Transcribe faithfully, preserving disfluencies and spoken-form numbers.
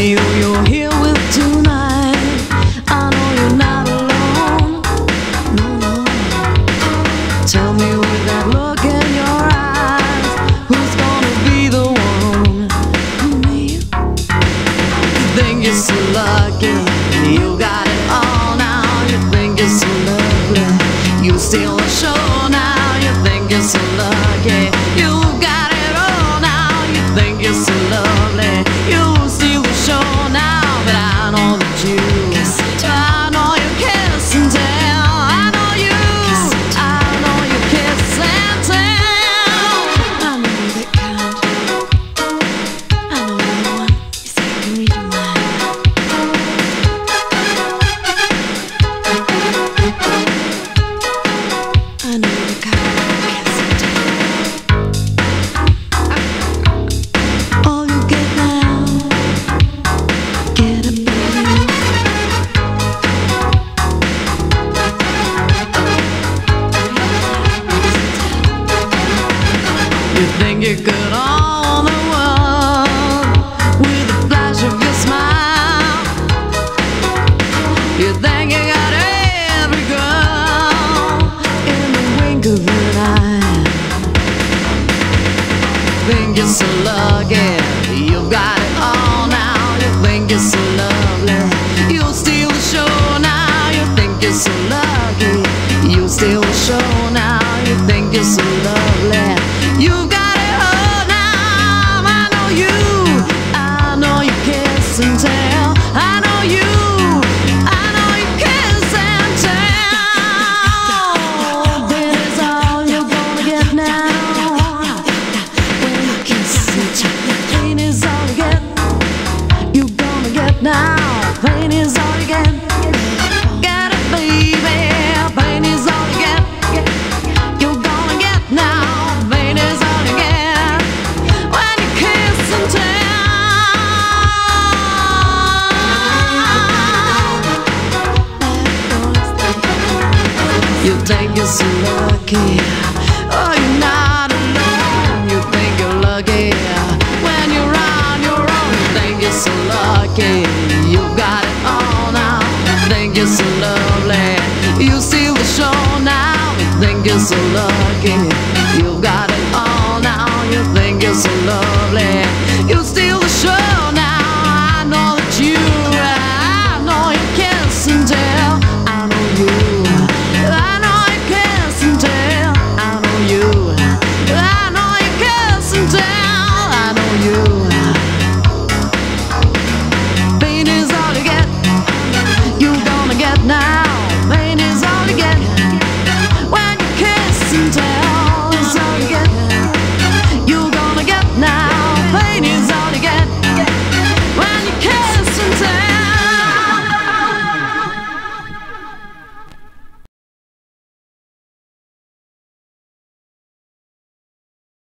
me who you're here with tonight. I know you're not alone. No, no. Tell me with that look in your eyes, who's gonna be the one? Me? You think you're so lucky, you got it all now. You think you're so lovely, you steal the show now. You think you're so lucky, you got it all now. You think you're so lovely, you steal the show now. But I know that you, I know you kiss and tell. I know you, I know you kiss and tell. I know that kind, I know that one. You say you can read your mind. I know the kind of kiss and tell. All you get now, get it, baby. You think you're good on the world with a flash of your smile. You think you got every girl in the wink of an eye. Think you're so lucky, you got it all now. You think you're so lovely, you'll steal the show now. You think you're so lucky, you'll steal the show now. You think you're so lovely, you got it all now. I know you, I know you kiss and tell. I know you, I know you kiss and tell. That is all you're gonna get now. When you kiss and tell, pain is all you get. You're gonna get now. Pain is all you get. Get it, baby. Pain is all you get. You're gonna get now. Pain is all you get. When you kiss and tell. You think you're so lucky, oh, you're not alone. You think you're lucky when you're on your own. You think you're so lucky, you got it all now. You think you're so lovely, you steal the show now. You think you're so lucky, you got it all now. You think you're so lovely.